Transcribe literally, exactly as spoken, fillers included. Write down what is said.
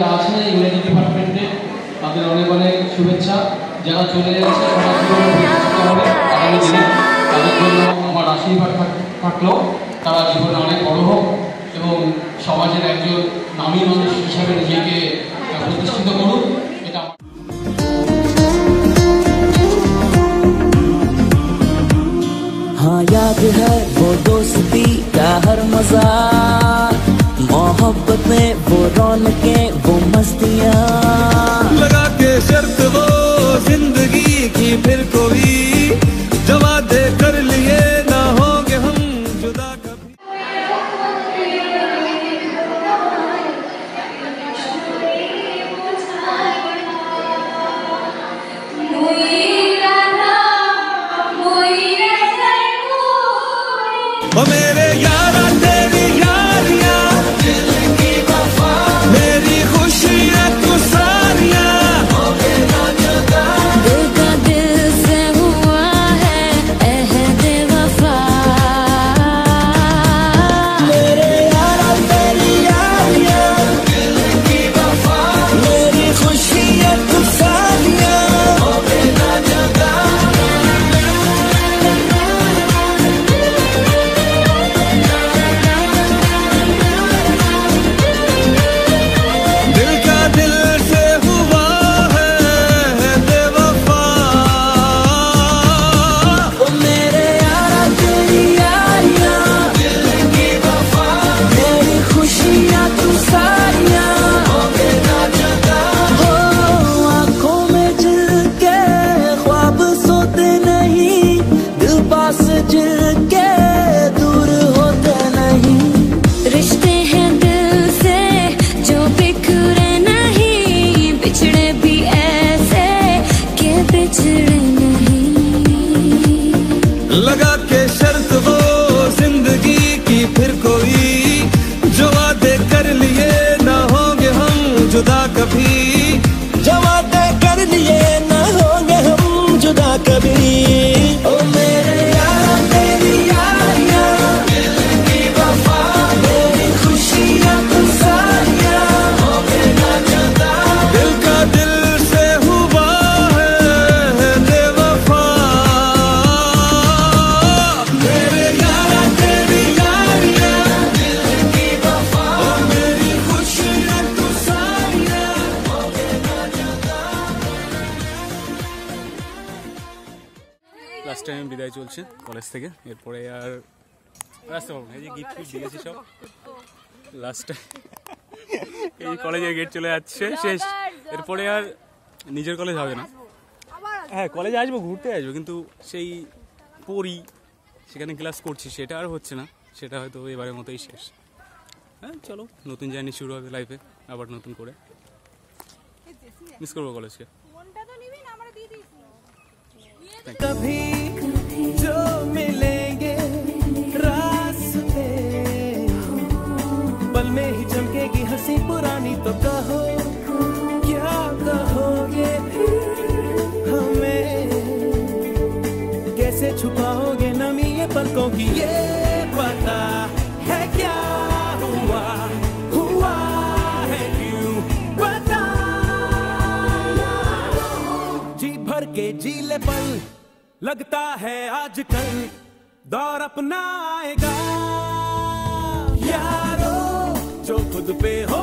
যারা আছে ইংরেজি ডিপার্টমেন্টে তাদের অনেক অনেক শুভেচ্ছা। যারা চলে যাচ্ছে আগামী দিনে তাদের জন্য আমার আশীর্বাদ থাকলেও তারা জীবনে অনেক বড় হোক এবং সমাজের একজন নামী মানুষ হিসাবে নিজেকে প্রতিষ্ঠিত করুক, এটা हाँ याद है वो दोस्ती का हर मजा, मोहब्बत में वो रौनकें वो मस्तियाँ, लगा के शर्त वो जिंदगी की फिर कोई जो वादे कर लिए ना होंगे हम जुदा कभी। ओ मेरे यारा तेरी यारियां दिल की वफा, मेरी खुशियां तू सारियां हो गए ना जुदा, दिल का दिल से हुआ है अहद वफा, मेरे यारा तेरी यारियां दिल की वफा, मेरी खुशियाँ तू सारियां हो गए ना जुदा। दिल का दिल से हुआ है बेवफा, ओ मेरे यारा तेरी यारियां दिल की वफा, मेरी खुशियाँ तू सारियां हो गए ना जुदा। हो आँखों में झलके ख्वाब सोते नहीं, दिल पास झलके दूर होते नहीं, रिश्ते हैं दिल से जो बिखरे नहीं, बिछड़े भी ऐसे के बिछड़े नहीं, लगा के शर्त वो जिंदगी की फिर कोई जो वादे कर लिए ना होंगे हम जुदा कभी, जो वादे कर लिए न होंगे हम जुदा कभी, ओ मेरे यारा तेरी यारियां दिल की वफा, मेरी खुशियाँ तू सारियां हो गए ना जुदा, दिल का दिल से हुआ है बेवफा, मेरे यारा तेरी यारियां दिल की वफा, मेरी खुशियाँ तू सारियां हो गए ना जुदा। লাস্ট টাইম বিদায় চলছে কলেজ থেকে, এরপরে আর রাস্তা পাবো না। এই যে গিফট ফিফট দিয়েছি সব লাস্ট টাইম, এই কলেজের গেট চলে যাচ্ছে শেষ, এরপরে আর নিজের কলেজ হবে না। হ্যাঁ কলেজে আসবো, ঘুরতে আসবো, কিন্তু সেই পড়ি সেখানে ক্লাস করছি সেটা আর হচ্ছে না, সেটা হয়তো এবারের মতোই শেষ। হ্যাঁ চলো নতুন জার্নি শুরু হবে লাইফে, আবার নতুন করে মিস করবো কলেজকে। कभी जो मिलेंगे रास्ते, पल में ही चमकेगी हंसी पुरानी, तो कहो क्या कहोगे हमें, कैसे छुपाओगे नमी ये पलकों की, ये पता है क्या हुआ हुआ है क्यों बता, जी भर के जी ले पल, लगता है आजकल दौर अपना आएगा, यारो जो खुद पे हो